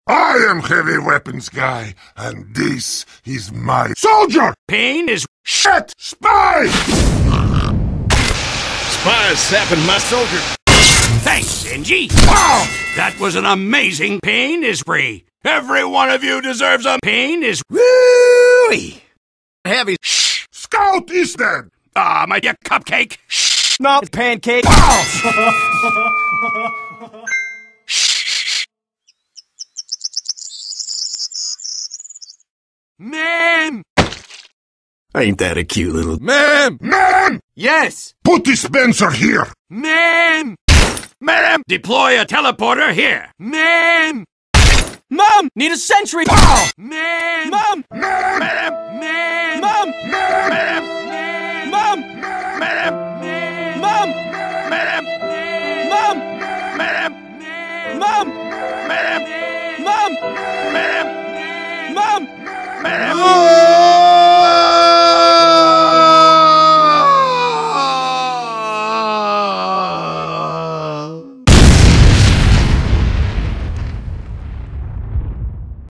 I am heavy weapons guy, and this is my soldier! Pain is shit! Spy! Spy is sapping my soldier. Thanks, Benji. Wow! That was an amazing pain is free. Every one of you deserves a pain is Woo-wee. Heavy. Shh. Scout is dead! Ah, my dear cupcake. Shh. No, it's pancake. Wow! Man! Ain't that a cute little... Man! Yes! Put dispenser here! Man! Madam! Deploy a teleporter here! Man! Mom! Need a sentry! Wow! Man! Mom! Madam! Man! Mom! Madam! Man! Mom! Madam! Man! Mom! Madam! Mom! Madam! Mom! Madam! Mom! Madam! Mom! Madam!